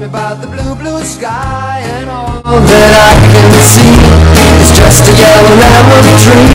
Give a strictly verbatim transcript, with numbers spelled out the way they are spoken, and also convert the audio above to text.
me about the blue, blue sky, and all that I can see is just a yellow lemon tree.